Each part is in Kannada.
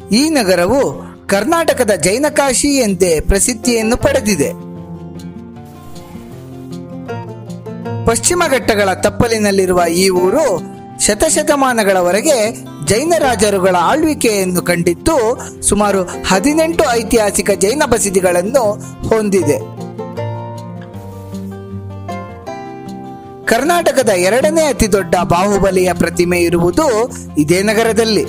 ಈ ನಗರವು ಕರ್ನಾಟಕದ ಜೈನ ಕಾಶಿ ಎಂದೇ ಪ್ರಸಿದ್ಧಿಯನ್ನು ಪಡೆದಿದೆ. ಪಶ್ಚಿಮ ಘಟ್ಟಗಳ ತಪ್ಪಲಿನಲ್ಲಿರುವ ಈ ಊರು ಶತಶತಮಾನಗಳವರೆಗೆ ಜೈನ ರಾಜರುಗಳ ಆಳ್ವಿಕೆಯನ್ನು ಕಂಡಿದ್ದು ಸುಮಾರು 18 ಐತಿಹಾಸಿಕ ಜೈನ ಬಸದಿಗಳನ್ನು ಹೊಂದಿದೆ. ಕರ್ನಾಟಕದ 2ನೇ ಅತಿ ದೊಡ್ಡ ಬಾಹುಬಲಿಯ ಪ್ರತಿಮೆ ಇರುವುದು ಇದೇ ನಗರದಲ್ಲಿ.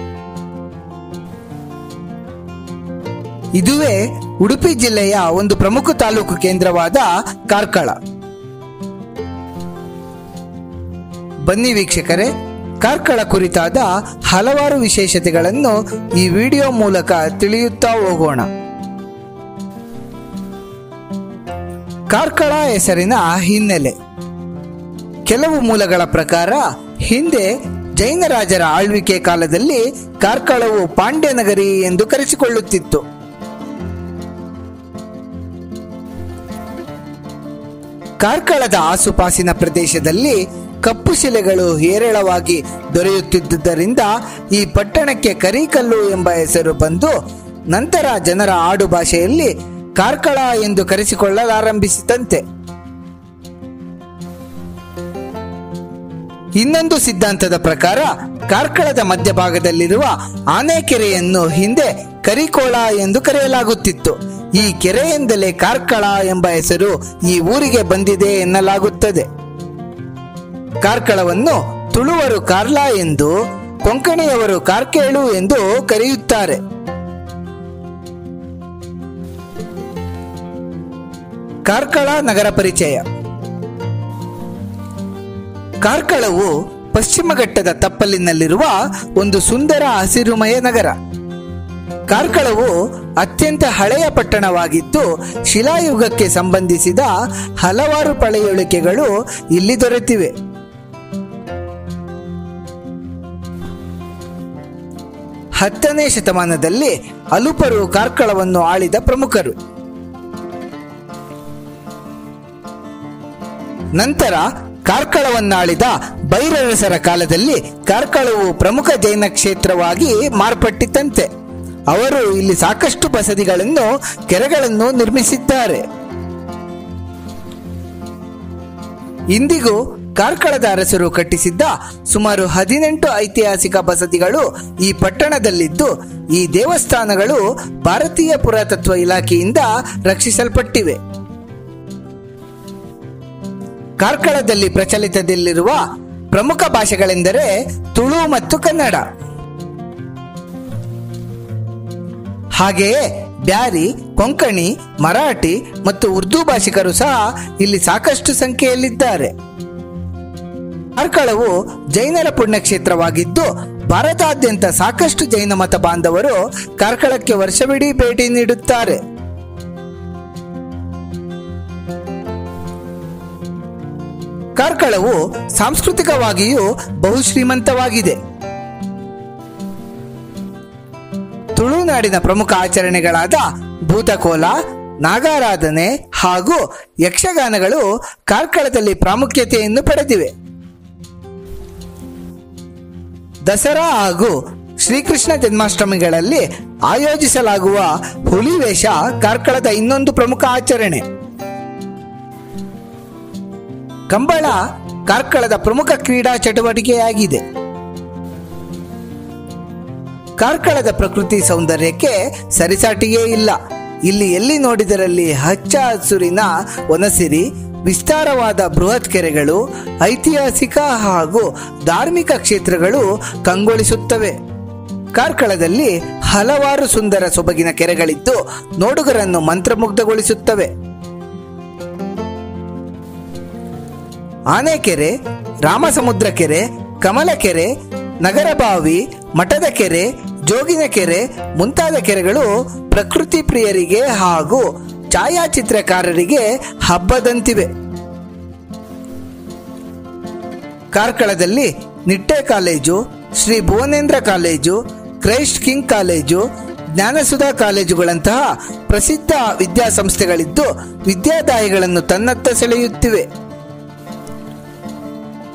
ಇದುವೇ ಉಡುಪಿ ಜಿಲ್ಲೆಯ ಒಂದು ಪ್ರಮುಖ ತಾಲೂಕು ಕೇಂದ್ರವಾದ ಕಾರ್ಕಳ. ಬನ್ನಿ ವೀಕ್ಷಕರೇ, ಕಾರ್ಕಳ ಕುರಿತಾದ ಹಲವಾರು ವಿಶೇಷತೆಗಳನ್ನು ಈ ವಿಡಿಯೋ ಮೂಲಕ ತಿಳಿಯುತ್ತಾ ಹೋಗೋಣ. ಕಾರ್ಕಳ ಹೆಸರಿನ ಹಿನ್ನೆಲೆ. ಕೆಲವು ಮೂಲಗಳ ಪ್ರಕಾರ ಹಿಂದೆ ಜೈನ ರಾಜರ ಆಳ್ವಿಕೆ ಕಾಲದಲ್ಲಿ ಕಾರ್ಕಳವು ಪಾಂಡ್ಯ ನಗರಿ ಎಂದು ಕರೆಸಿಕೊಳ್ಳುತ್ತಿತ್ತು. ಕಾರ್ಕಳದ ಆಸುಪಾಸಿನ ಪ್ರದೇಶದಲ್ಲಿ ಕಪ್ಪು ಶಿಲೆಗಳು ಹೇರಳವಾಗಿ ದೊರೆಯುತ್ತಿದ್ದುದರಿಂದ ಈ ಪಟ್ಟಣಕ್ಕೆ ಕರಿಕಲ್ಲು ಎಂಬ ಹೆಸರು ಬಂದು ನಂತರ ಜನರ ಆಡು ಭಾಷೆಯಲ್ಲಿ ಕಾರ್ಕಳ ಎಂದು ಕರೆಸಿಕೊಳ್ಳಲಾರಂಭಿಸಿದಂತೆ. ಇನ್ನೊಂದು ಸಿದ್ಧಾಂತದ ಪ್ರಕಾರ ಕಾರ್ಕಳದ ಮಧ್ಯಭಾಗದಲ್ಲಿರುವ ಆನೆಕೆರೆಯನ್ನು ಹಿಂದೆ ಕರಿಕೋಳ ಎಂದು ಕರೆಯಲಾಗುತ್ತಿತ್ತು. ಈ ಕೆರೆಯಿಂದಲೇ ಕಾರ್ಕಳ ಎಂಬ ಹೆಸರು ಈ ಊರಿಗೆ ಬಂದಿದೆ ಎನ್ನಲಾಗುತ್ತದೆ. ಕಾರ್ಕಳವನ್ನು ತುಳುವರು ಕಾರ್ಲಾ ಎಂದು, ಕೊಂಕಣಿಯವರು ಕಾರ್ಕೇಳು ಎಂದು ಕರೆಯುತ್ತಾರೆ. ಕಾರ್ಕಳ ನಗರ ಪರಿಚಯ. ಕಾರ್ಕಳವು ಪಶ್ಚಿಮ ಘಟ್ಟದ ತಪ್ಪಲಿನಲ್ಲಿರುವ ಒಂದು ಸುಂದರ ಹಸಿರುಮಯ ನಗರ. ಕಾರ್ಕಳವು ಅತ್ಯಂತ ಹಳೆಯ ಪಟ್ಟಣವಾಗಿದ್ದು ಶಿಲಾಯುಗಕ್ಕೆ ಸಂಬಂಧಿಸಿದ ಹಲವಾರು ಪಳೆಯುಳಿಕೆಗಳು ಇಲ್ಲಿ ದೊರೆತಿವೆ. 10ನೇ ಶತಮಾನದಲ್ಲಿ ಅಲುಪರು ಕಾರ್ಕಳವನ್ನು ಆಳಿದ ಪ್ರಮುಖರು. ನಂತರ ಕಾರ್ಕಳವನ್ನಾಳಿದ ಭೈರರಸರ ಕಾಲದಲ್ಲಿ ಕಾರ್ಕಳವು ಪ್ರಮುಖ ಜೈನ ಕ್ಷೇತ್ರವಾಗಿ ಮಾರ್ಪಟ್ಟಿತಂತೆ. ಅವರು ಇಲ್ಲಿ ಸಾಕಷ್ಟು ಬಸದಿಗಳನ್ನು, ಕೆರೆಗಳನ್ನು ನಿರ್ಮಿಸಿದ್ದಾರೆ. ಇಂದಿಗೂ ಕಾರ್ಕಳದ ಅರಸರು ಕಟ್ಟಿಸಿದ್ದ ಸುಮಾರು 18 ಐತಿಹಾಸಿಕ ಬಸದಿಗಳು ಈ ಪಟ್ಟಣದಲ್ಲಿದ್ದು ಈ ದೇವಸ್ಥಾನಗಳು ಭಾರತೀಯ ಪುರಾತತ್ವ ಇಲಾಖೆಯಿಂದ ರಕ್ಷಿಸಲ್ಪಟ್ಟಿವೆ. ಕಾರ್ಕಳದಲ್ಲಿ ಪ್ರಚಲಿತದಲ್ಲಿರುವ ಪ್ರಮುಖ ಭಾಷೆಗಳೆಂದರೆ ತುಳು ಮತ್ತು ಕನ್ನಡ. ಹಾಗೆಯೇ ಬ್ಯಾರಿ, ಕೊಂಕಣಿ, ಮರಾಠಿ ಮತ್ತು ಉರ್ದು ಭಾಷಿಕರು ಸಹ ಇಲ್ಲಿ ಸಾಕಷ್ಟು ಸಂಖ್ಯೆಯಲ್ಲಿದ್ದಾರೆ. ಕಾರ್ಕಳವು ಜೈನರ ಪುಣ್ಯಕ್ಷೇತ್ರವಾಗಿದ್ದು ಭಾರತಾದ್ಯಂತ ಸಾಕಷ್ಟು ಜೈನ ಮತ ಬಾಂಧವರು ಕಾರ್ಕಳಕ್ಕೆ ವರ್ಷವಿಡೀ ಭೇಟಿ ನೀಡುತ್ತಾರೆ. ಕಾರ್ಕಳವು ಸಾಂಸ್ಕೃತಿಕವಾಗಿಯೂ ಬಹುಶ್ರೀಮಂತವಾಗಿದೆ. ತುಳುನಾಡಿನ ಪ್ರಮುಖ ಆಚರಣೆಗಳಾದ ಭೂತಕೋಲ, ನಾಗಾರಾಧನೆ ಹಾಗೂ ಯಕ್ಷಗಾನಗಳು ಕಾರ್ಕಳದಲ್ಲಿ ಪ್ರಾಮುಖ್ಯತೆಯನ್ನು ಪಡೆದಿವೆ. ದಸರಾ ಹಾಗೂ ಶ್ರೀಕೃಷ್ಣ ಜನ್ಮಾಷ್ಟಮಿಗಳಲ್ಲಿ ಆಯೋಜಿಸಲಾಗುವ ಹುಲಿವೇಷ ಕಾರ್ಕಳದ ಇನ್ನೊಂದು ಪ್ರಮುಖ ಆಚರಣೆ. ಕಂಬಳ ಕಾರ್ಕಳದ ಪ್ರಮುಖ ಕ್ರೀಡಾ ಚಟುವಟಿಕೆಯಾಗಿದೆ. ಕಾರ್ಕಳದ ಪ್ರಕೃತಿ ಸೌಂದರ್ಯಕ್ಕೆ ಸರಿಸಾಟಿಯೇ ಇಲ್ಲ. ಇಲ್ಲಿ ಎಲ್ಲಿ ನೋಡಿದರಲ್ಲಿ ಹಚ್ಚ ಹಸುರಿನ ವನಸಿರಿ, ವಿಸ್ತಾರವಾದ ಬೃಹತ್ ಕೆರೆಗಳು, ಐತಿಹಾಸಿಕ ಹಾಗೂ ಧಾರ್ಮಿಕ ಕ್ಷೇತ್ರಗಳು ಕಂಗೊಳಿಸುತ್ತವೆ. ಕಾರ್ಕಳದಲ್ಲಿ ಹಲವಾರು ಸುಂದರ ಸೊಬಗಿನ ಕೆರೆಗಳಿದ್ದು ನೋಡುಗರನ್ನು ಮಂತ್ರಮುಗ್ಧಗೊಳಿಸುತ್ತವೆ. ಆನೆಕೆರೆ, ರಾಮಸಮುದ್ರ ಕೆರೆ, ಕಮಲಕೆರೆ, ನಗರಬಾವಿ, ಮಠದ ಕೆರೆ, ಜೋಗಿನ ಕೆರೆ ಮುಂತಾದ ಕೆರೆಗಳು ಪ್ರಕೃತಿ ಪ್ರಿಯರಿಗೆ ಹಾಗೂ ಛಾಯಾಚಿತ್ರಕಾರರಿಗೆ ಹಬ್ಬದಂತಿವೆ. ಕಾರ್ಕಳದಲ್ಲಿ Nitte college, Shri Bhuvanendra college, Christ King college, Jnanasudha ಕಾಲೇಜುಗಳಂತಹ ಪ್ರಸಿದ್ಧ ವಿದ್ಯಾಸಂಸ್ಥೆಗಳಿದ್ದು ವಿದ್ಯಾದಾಯಿಗಳನ್ನು ತನ್ನತ್ತ ಸೆಳೆಯುತ್ತಿವೆ.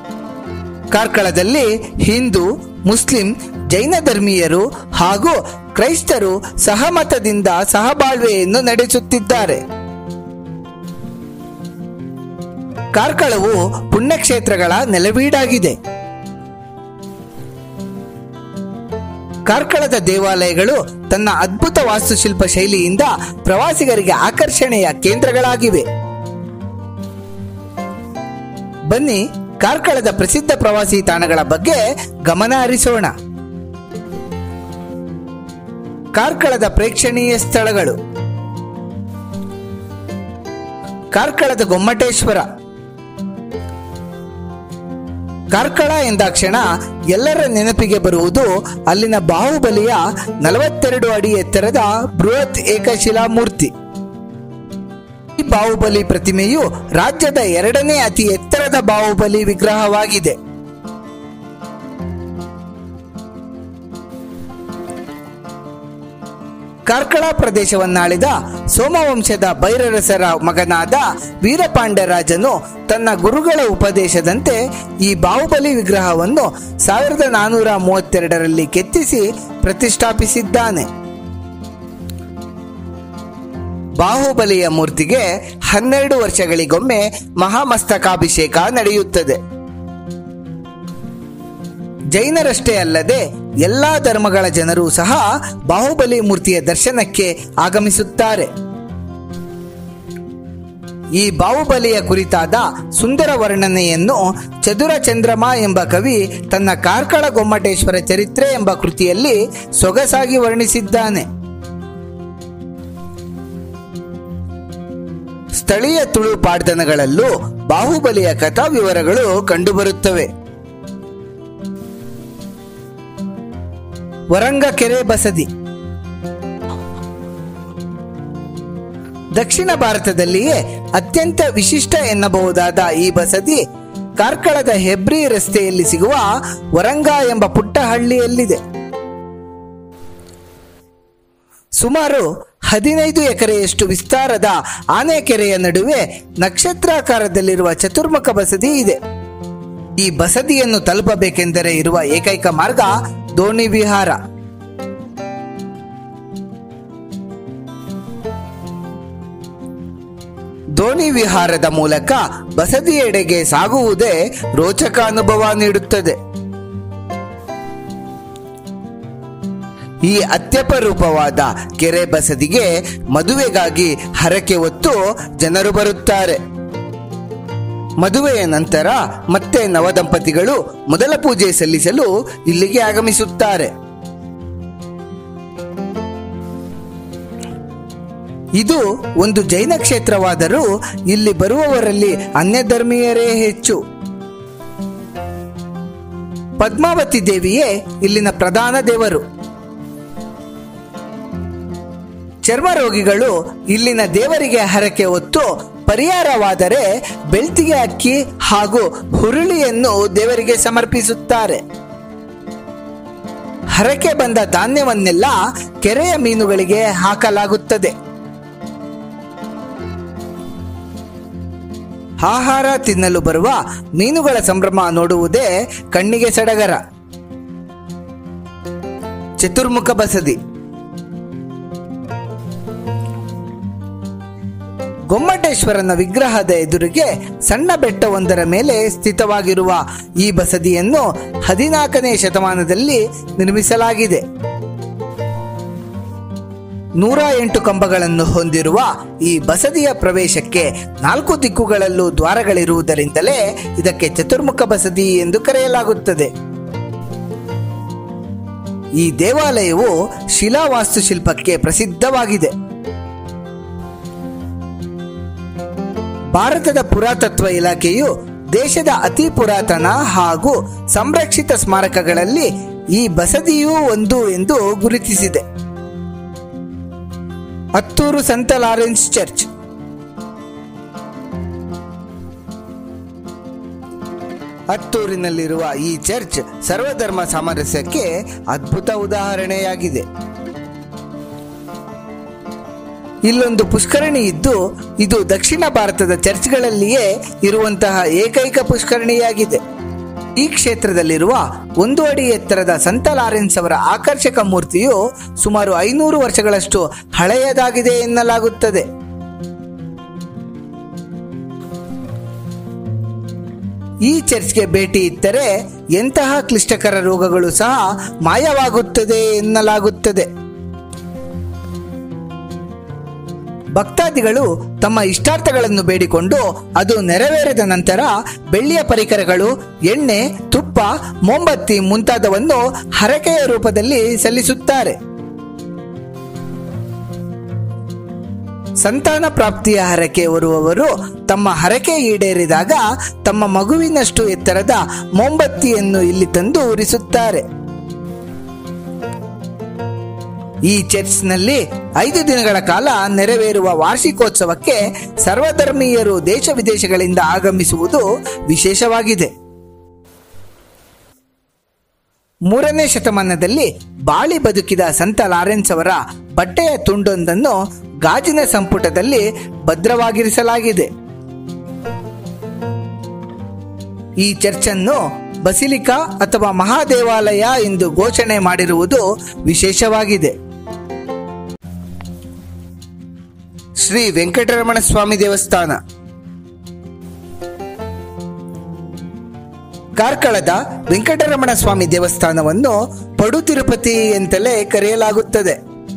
ಕಾರ್ಕಳದಲ್ಲಿ ಹಿಂದೂ, ಮುಸ್ಲಿಂ, ಜೈನ ಧರ್ಮೀಯರು ಹಾಗೂ ಕ್ರೈಸ್ತರು ಸಹಮತದಿಂದ ಸಹಬಾಳ್ವೆಯನ್ನು ನಡೆಸುತ್ತಿದ್ದಾರೆ. ಕಾರ್ಕಳವು ಪುಣ್ಯಕ್ಷೇತ್ರಗಳ ನೆಲವೀಡಾಗಿದೆ. ಕಾರ್ಕಳದ ದೇವಾಲಯಗಳು ತನ್ನ ಅದ್ಭುತ ವಾಸ್ತುಶಿಲ್ಪ ಶೈಲಿಯಿಂದ ಪ್ರವಾಸಿಗರಿಗೆ ಆಕರ್ಷಣೆಯ ಕೇಂದ್ರಗಳಾಗಿವೆ. ಬನ್ನಿ, ಕಾರ್ಕಳದ ಪ್ರಸಿದ್ಧ ಪ್ರವಾಸಿ ತಾಣಗಳ ಬಗ್ಗೆ ಗಮನ ಹರಿಸೋಣ. ಕಾರ್ಕಳದ ಪ್ರೇಕ್ಷಣೀಯ ಸ್ಥಳಗಳು. ಕಾರ್ಕಳದ ಗೊಮ್ಮಟೇಶ್ವರ. ಕಾರ್ಕಳ ಎಂದಾಕ್ಷಣ ಎಲ್ಲರ ನೆನಪಿಗೆ ಬರುವುದು ಅಲ್ಲಿನ ಬಾಹುಬಲಿಯ 42 ಅಡಿ ಎತ್ತರದ ಬೃಹತ್ ಏಕಶಿಲಾಮೂರ್ತಿ. ಈ ಬಾಹುಬಲಿ ಪ್ರತಿಮೆಯು ರಾಜ್ಯದ 2ನೇ ಅತಿ ಎತ್ತರದ ಬಾಹುಬಲಿ ವಿಗ್ರಹವಾಗಿದೆ. ಕಾರ್ಕಳ ಪ್ರದೇಶವನ್ನಾಳಿದ ಸೋಮವಂಶದ ಭೈರರಸರ ಮಗನಾದ ವೀರಪಾಂಡ್ಯರಾಜನು ತನ್ನ ಗುರುಗಳ ಉಪದೇಶದಂತೆ ಈ ಬಾಹುಬಲಿ ವಿಗ್ರಹವನ್ನು 1432ರಲ್ಲಿ ಕೆತ್ತಿಸಿ ಪ್ರತಿಷ್ಠಾಪಿಸಿದ್ದಾನೆ. ಬಾಹುಬಲಿಯ ಮೂರ್ತಿಗೆ 12 ವರ್ಷಗಳಿಗೊಮ್ಮೆ ಮಹಾಮಸ್ತಕಾಭಿಷೇಕ ನಡೆಯುತ್ತದೆ. ಜೈನರಷ್ಟೇ ಅಲ್ಲದೆ ಎಲ್ಲಾ ಧರ್ಮಗಳ ಜನರು ಸಹ ಬಾಹುಬಲಿ ಮೂರ್ತಿಯ ದರ್ಶನಕ್ಕೆ ಆಗಮಿಸುತ್ತಾರೆ. ಈ ಬಾಹುಬಲಿಯ ಕುರಿತಾದ ಸುಂದರ ವರ್ಣನೆಯನ್ನು ಚದುರ ಚಂದ್ರಮ ಎಂಬ ಕವಿ ತನ್ನ ಕಾರ್ಕಳ ಗೊಮ್ಮಟೇಶ್ವರ ಚರಿತ್ರೆ ಎಂಬ ಕೃತಿಯಲ್ಲಿ ಸೊಗಸಾಗಿ ವರ್ಣಿಸಿದ್ದಾನೆ. ಸ್ಥಳೀಯ ತುಳು ಪಾಡ್ದನಗಳಲ್ಲೂ ಬಾಹುಬಲಿಯ ಕಥಾ ವಿವರಗಳು ಕಂಡುಬರುತ್ತವೆ. ವರಂಗ ಕೆರೆ ಬಸದಿ. ದಕ್ಷಿಣ ಭಾರತದಲ್ಲಿಯೇ ಅತ್ಯಂತ ವಿಶಿಷ್ಟ ಎನ್ನಬಹುದಾದ ಈ ಬಸದಿ ಕಾರ್ಕಳದ ಹೆಬ್ರಿ ರಸ್ತೆಯಲ್ಲಿ ಸಿಗುವ ವರಂಗ ಎಂಬ ಪುಟ್ಟ ಹಳ್ಳಿಯಲ್ಲಿದೆ. ಸುಮಾರು 15 ಎಕರೆಯಷ್ಟು ವಿಸ್ತಾರದ ಆನೆಕೆರೆಯ ನಡುವೆ ನಕ್ಷತ್ರಾಕಾರದಲ್ಲಿರುವ ಚತುರ್ಮುಖ ಬಸದಿ ಇದೆ. ಈ ಬಸದಿಯನ್ನು ತಲುಪಬೇಕೆಂದರೆ ಇರುವ ಏಕೈಕ ಮಾರ್ಗ ದೋಣಿ ವಿಹಾರ. ದೋಣಿ ವಿಹಾರದ ಮೂಲಕ ಬಸದಿಯೆಡೆಗೆ ಸಾಗುವುದೇ ರೋಚಕ ಅನುಭವ ನೀಡುತ್ತದೆ. ಈ ಅತ್ಯಪರೂಪವಾದ ಕೆರೆ ಬಸದಿಗೆ ಮದುವೆಗಾಗಿ ಹರಕೆ ಹೊತ್ತು ಜನರು ಬರುತ್ತಾರೆ. ಮದುವೆಯ ನಂತರ ಮತ್ತೆ ನವದಂಪತಿಗಳು ಮೊದಲ ಪೂಜೆ ಸಲ್ಲಿಸಲು ಇಲ್ಲಿಗೆ ಆಗಮಿಸುತ್ತಾರೆ. ಇದು ಒಂದು ಜೈನ ಕ್ಷೇತ್ರವಾದರೂ ಇಲ್ಲಿ ಬರುವವರಲ್ಲಿ ಅನ್ಯ ಧರ್ಮೀಯರೇ ಹೆಚ್ಚು. ಪದ್ಮಾವತಿ ದೇವಿಯೇ ಇಲ್ಲಿನ ಪ್ರಧಾನ ದೇವರು. ಚರ್ಮ ರೋಗಿಗಳು ಇಲ್ಲಿನ ದೇವರಿಗೆ ಹರಕೆ ಹೊತ್ತು ಪರಿಹಾರವಾದರೆ ಬೆಳ್ತಿಗೆ ಅಕ್ಕಿ ಹಾಗೂ ಹುರುಳಿಯನ್ನು ದೇವರಿಗೆ ಸಮರ್ಪಿಸುತ್ತಾರೆ. ಹರಕೆ ಬಂದ ಧಾನ್ಯವನ್ನೆಲ್ಲ ಕೆರೆಯ ಮೀನುಗಳಿಗೆ ಹಾಕಲಾಗುತ್ತದೆ. ಆಹಾರ ತಿನ್ನಲು ಬರುವ ಮೀನುಗಳ ಸಂಭ್ರಮ ನೋಡುವುದೇ ಕಣ್ಣಿಗೆ ಸಡಗರ. ಚತುರ್ಮುಖ ಬಸದಿ. ಗೊಮ್ಮಟೇಶ್ವರನ ವಿಗ್ರಹದ ಎದುರಿಗೆ ಸಣ್ಣ ಬೆಟ್ಟವೊಂದರ ಮೇಲೆ ಸ್ಥಿತವಾಗಿರುವ ಈ ಬಸದಿಯನ್ನು 14ನೇ ಶತಮಾನದಲ್ಲಿ ನಿರ್ಮಿಸಲಾಗಿದೆ. 108 ಕಂಬಗಳನ್ನು ಹೊಂದಿರುವ ಈ ಬಸದಿಯ ಪ್ರವೇಶಕ್ಕೆ 4 ದಿಕ್ಕುಗಳಲ್ಲೂ ದ್ವಾರಗಳಿರುವುದರಿಂದಲೇ ಇದಕ್ಕೆ ಚತುರ್ಮುಖ ಬಸದಿ ಎಂದು ಕರೆಯಲಾಗುತ್ತದೆ. ಈ ದೇವಾಲಯವು ಶಿಲಾ ವಾಸ್ತುಶಿಲ್ಪಕ್ಕೆ ಪ್ರಸಿದ್ಧವಾಗಿದೆ. ಭಾರತದ ಪುರಾತತ್ವ ಇಲಾಖೆಯು ದೇಶದ ಅತಿ ಪುರಾತನ ಹಾಗೂ ಸಂರಕ್ಷಿತ ಸ್ಮಾರಕಗಳಲ್ಲಿ ಈ ಬಸದಿಯೂ ಒಂದು ಎಂದು ಗುರುತಿಸಿದೆ. ಹತ್ತೂರು ಸಂತ ಲಾರೆನ್ಸ್ ಚರ್ಚ್. ಹತ್ತೂರಿನಲ್ಲಿರುವ ಈ ಚರ್ಚ್ ಸರ್ವಧರ್ಮ ಸಾಮರಸ್ಯಕ್ಕೆ ಅದ್ಭುತ ಉದಾಹರಣೆಯಾಗಿದೆ. ಇಲ್ಲೊಂದು ಪುಷ್ಕರಣಿ ಇದ್ದು ಇದು ದಕ್ಷಿಣ ಭಾರತದ ಚರ್ಚ್ಗಳಲ್ಲಿಯೇ ಇರುವಂತಹ ಏಕೈಕ ಪುಷ್ಕರಣಿಯಾಗಿದೆ. ಈ ಕ್ಷೇತ್ರದಲ್ಲಿರುವ 1 ಅಡಿ ಎತ್ತರದ ಸಂತ ಲಾರೆನ್ಸ್ ಅವರ ಆಕರ್ಷಕ ಮೂರ್ತಿಯು ಸುಮಾರು 500 ವರ್ಷಗಳಷ್ಟು ಹಳೆಯದಾಗಿದೆ ಎನ್ನಲಾಗುತ್ತದೆ. ಈ ಚರ್ಚ್ಗೆ ಭೇಟಿ ಇತ್ತರೆ ಎಂತಹ ಕ್ಲಿಷ್ಟಕರ ರೋಗಗಳು ಸಹ ಮಾಯವಾಗುತ್ತದೆ ಎನ್ನಲಾಗುತ್ತದೆ. ಭಕ್ತಾದಿಗಳು ತಮ್ಮ ಇಷ್ಟಾರ್ಥಗಳನ್ನು ಬೇಡಿಕೊಂಡು ಅದು ನೆರವೇರಿದ ನಂತರ ಬೆಳ್ಳಿಯ ಪರಿಕರಗಳು, ಎಣ್ಣೆ, ತುಪ್ಪ, ಮೊಂಬತ್ತಿ ಮುಂತಾದವನ್ನು ಹರಕೆಯ ರೂಪದಲ್ಲಿ ಸಲ್ಲಿಸುತ್ತಾರೆ. ಸಂತಾನ ಪ್ರಾಪ್ತಿಯ ಹರಕೆ ಹೊರುವವರು ತಮ್ಮ ಹರಕೆ ಈಡೇರಿದಾಗ ತಮ್ಮ ಮಗುವಿನಷ್ಟು ಎತ್ತರದ ಮೊಂಬತ್ತಿಯನ್ನು ಇಲ್ಲಿ ತಂದು ಉರಿಸುತ್ತಾರೆ. ಈ ಚರ್ಚ್ನಲ್ಲಿ 5 ದಿನಗಳ ಕಾಲ ನೆರವೇರುವ ವಾರ್ಷಿಕೋತ್ಸವಕ್ಕೆ ಸರ್ವಧರ್ಮೀಯರು ದೇಶ ವಿದೇಶಗಳಿಂದ ಆಗಮಿಸುವುದು ವಿಶೇಷವಾಗಿದೆ. 3ನೇ ಶತಮಾನದಲ್ಲಿ ಬಾಳಿ ಬದುಕಿದ ಸಂತ ಲಾರೆನ್ಸ್ ಅವರ ಬಟ್ಟೆಯ ತುಂಡೊಂದನ್ನು ಗಾಜಿನ ಸಂಪುಟದಲ್ಲಿ ಭದ್ರವಾಗಿರಿಸಲಾಗಿದೆ. ಈ ಚರ್ಚನ್ನು ಬಸಿಲಿಕಾ ಅಥವಾ ಮಹಾದೇವಾಲಯ ಎಂದು ಘೋಷಣೆ ಮಾಡಿರುವುದು ವಿಶೇಷವಾಗಿದೆ. ಶ್ರೀ ವೆಂಕಟರಮಣ ಸ್ವಾಮಿ ದೇವಸ್ಥಾನ. ಕಾರ್ಕಳದ ವೆಂಕಟರಮಣ ಸ್ವಾಮಿ ದೇವಸ್ಥಾನವನ್ನು ಪಡು ತಿರುಪತಿ ಎಂತಲೇ ಕರೆಯಲಾಗುತ್ತದೆ.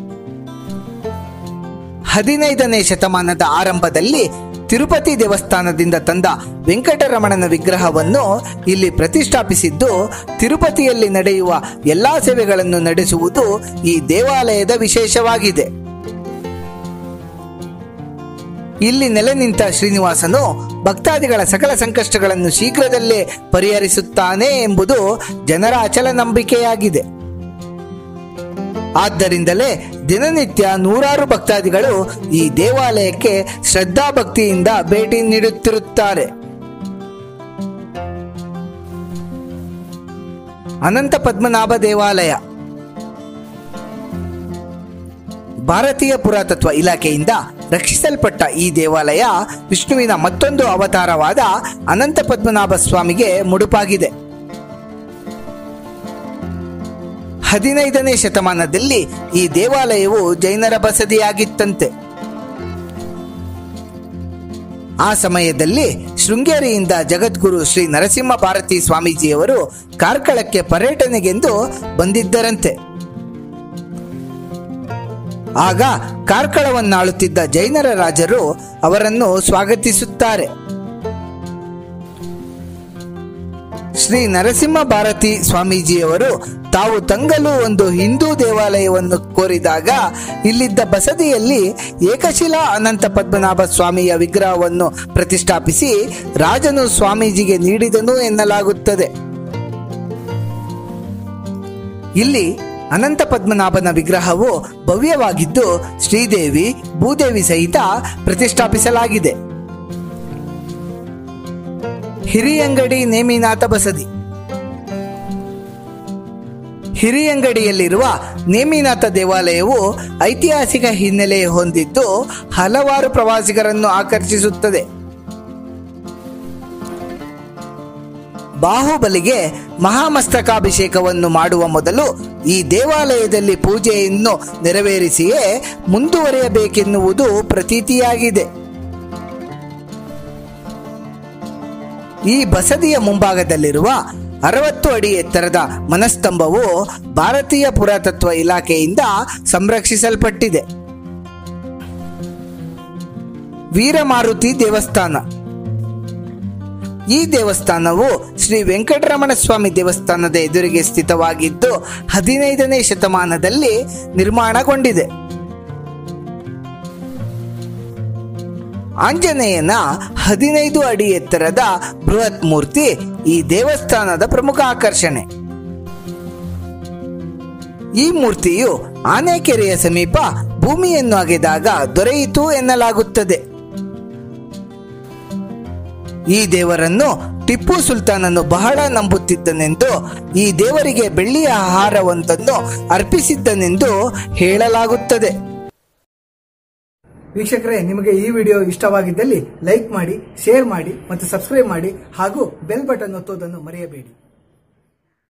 15ನೇ ಶತಮಾನದ ಆರಂಭದಲ್ಲಿ ತಿರುಪತಿ ದೇವಸ್ಥಾನದಿಂದ ತಂದ ವೆಂಕಟರಮಣನ ವಿಗ್ರಹವನ್ನು ಇಲ್ಲಿ ಪ್ರತಿಷ್ಠಾಪಿಸಿದ್ದು, ತಿರುಪತಿಯಲ್ಲಿ ನಡೆಯುವ ಎಲ್ಲಾ ಸೇವೆಗಳನ್ನು ನಡೆಸುವುದು ಈ ದೇವಾಲಯದ ವಿಶೇಷವಾಗಿದೆ. ಇಲ್ಲಿ ನೆಲೆ ನಿಂತ ಶ್ರೀನಿವಾಸನು ಭಕ್ತಾದಿಗಳ ಸಕಲ ಸಂಕಷ್ಟಗಳನ್ನು ಶೀಘ್ರದಲ್ಲೇ ಪರಿಹರಿಸುತ್ತಾನೆ ಎಂಬುದು ಜನರ ಅಚಲ ನಂಬಿಕೆಯಾಗಿದೆ. ಆದ್ದರಿಂದಲೇ ದಿನನಿತ್ಯ ನೂರಾರು ಭಕ್ತಾದಿಗಳು ಈ ದೇವಾಲಯಕ್ಕೆ ಶ್ರದ್ಧಾ ಭಕ್ತಿಯಿಂದ ಭೇಟಿ ನೀಡುತ್ತಿರುತ್ತಾರೆ. ಅನಂತ ಪದ್ಮನಾಭ ದೇವಾಲಯ. ಭಾರತೀಯ ಪುರಾತತ್ವ ಇಲಾಖೆಯಿಂದ ರಕ್ಷಿಸಲ್ಪಟ್ಟ ಈ ದೇವಾಲಯ ವಿಷ್ಣುವಿನ ಮತ್ತೊಂದು ಅವತಾರವಾದ ಅನಂತ ಪದ್ಮನಾಭ ಸ್ವಾಮಿಗೆ ಮುಡುಪಾಗಿದೆ. 15ನೇ ಶತಮಾನದಲ್ಲಿ ಈ ದೇವಾಲಯವು ಜೈನರ ಬಸದಿಯಾಗಿತ್ತಂತೆ. ಆ ಸಮಯದಲ್ಲಿ ಶೃಂಗೇರಿಯಿಂದ ಜಗದ್ಗುರು ಶ್ರೀ ನರಸಿಂಹ ಭಾರತಿ ಸ್ವಾಮೀಜಿಯವರು ಕಾರ್ಕಳಕ್ಕೆ ಪರ್ಯಟನೆಗೆಂದು ಬಂದಿದ್ದರಂತೆ. ಆಗ ಕಾರ್ಕಳವನ್ನಾಳುತ್ತಿದ್ದ ಜೈನರ ರಾಜರು ಅವರನ್ನು ಸ್ವಾಗತಿಸುತ್ತಾರೆ. ಶ್ರೀ ನರಸಿಂಹ ಭಾರತಿ ಸ್ವಾಮೀಜಿಯವರು ತಾವು ತಂಗಲು ಒಂದು ಹಿಂದೂ ದೇವಾಲಯವನ್ನು ಕೋರಿದಾಗ ಇಲ್ಲಿದ್ದ ಬಸದಿಯಲ್ಲಿ ಏಕಶಿಲಾ ಅನಂತ ಪದ್ಮನಾಭ ಸ್ವಾಮಿಯ ವಿಗ್ರಹವನ್ನು ಪ್ರತಿಷ್ಠಾಪಿಸಿ ರಾಜನು ಸ್ವಾಮೀಜಿಗೆ ನೀಡಿದನು ಎನ್ನಲಾಗುತ್ತದೆ. ಇಲ್ಲಿ ಅನಂತ ಪದ್ಮನಾಭನ ವಿಗ್ರಹವು ಭವ್ಯವಾಗಿದ್ದು ಶ್ರೀದೇವಿ, ಭೂದೇವಿ ಸಹಿತ ಪ್ರತಿಷ್ಠಾಪಿಸಲಾಗಿದೆ. ಹಿರಿಯಂಗಡಿ ನೇಮಿನಾಥ ಬಸದಿ. ಹಿರಿಯಂಗಡಿಯಲ್ಲಿರುವ ನೇಮಿನಾಥ ದೇವಾಲಯವು ಐತಿಹಾಸಿಕ ಹಿನ್ನೆಲೆ ಹೊಂದಿದ್ದು ಹಲವಾರು ಪ್ರವಾಸಿಗರನ್ನು ಆಕರ್ಷಿಸುತ್ತದೆ. ಬಾಹುಬಲಿಗೆ ಮಹಾಮಸ್ತಕಾಭಿಷೇಕವನ್ನು ಮಾಡುವ ಮೊದಲು ಈ ದೇವಾಲಯದಲ್ಲಿ ಪೂಜೆಯನ್ನು ನೆರವೇರಿಸಿಯೇ ಮುಂದುವರಿಯಬೇಕೆನ್ನುವುದು ಪ್ರತೀತಿಯಾಗಿದೆ. ಈ ಬಸದಿಯ ಮುಂಭಾಗದಲ್ಲಿರುವ 60 ಅಡಿ ಎತ್ತರದ ಮನಸ್ತಂಭವು ಭಾರತೀಯ ಪುರಾತತ್ವ ಇಲಾಖೆಯಿಂದ ಸಂರಕ್ಷಿಸಲ್ಪಟ್ಟಿದೆ. ವೀರಮಾರುತಿ ದೇವಸ್ಥಾನ. ಈ ದೇವಸ್ಥಾನವು ಶ್ರೀ ವೆಂಕಟರಮಣ ಸ್ವಾಮಿ ದೇವಸ್ಥಾನದ ಎದುರಿಗೆ ಸ್ಥಿತವಾಗಿದ್ದು 15ನೇ ಶತಮಾನದಲ್ಲಿ ನಿರ್ಮಾಣಗೊಂಡಿದೆ. ಆಂಜನೇಯನ 15 ಅಡಿ ಎತ್ತರದ ಬೃಹತ್ ಮೂರ್ತಿ ಈ ದೇವಸ್ಥಾನದ ಪ್ರಮುಖ ಆಕರ್ಷಣೆ. ಈ ಮೂರ್ತಿಯು ಆನೆಕೆರೆಯ ಸಮೀಪ ಭೂಮಿಯನ್ನು ಅಗೆದಾಗ ದೊರೆಯಿತು ಎನ್ನಲಾಗುತ್ತದೆ. ಈ ದೇವರನ್ನು ಟಿಪ್ಪು ಸುಲ್ತಾನನು ಬಹಳ ನಂಬುತ್ತಿದ್ದನೆಂದು ಈ ದೇವರಿಗೆ ಬೆಳ್ಳಿಯ ಆಹಾರವೊಂದನ್ನು ಅರ್ಪಿಸಿದ್ದನೆಂದು ಹೇಳಲಾಗುತ್ತದೆ. ವೀಕ್ಷಕರೇ, ನಿಮಗೆ ಈ ವಿಡಿಯೋ ಇಷ್ಟವಾಗಿದ್ದಲ್ಲಿ ಲೈಕ್ ಮಾಡಿ, ಶೇರ್ ಮಾಡಿ ಮತ್ತು ಸಬ್ಸ್ಕ್ರೈಬ್ ಮಾಡಿ ಹಾಗೂ ಬೆಲ್ ಬಟನ್ ಒತ್ತುವುದನ್ನು ಮರೆಯಬೇಡಿ.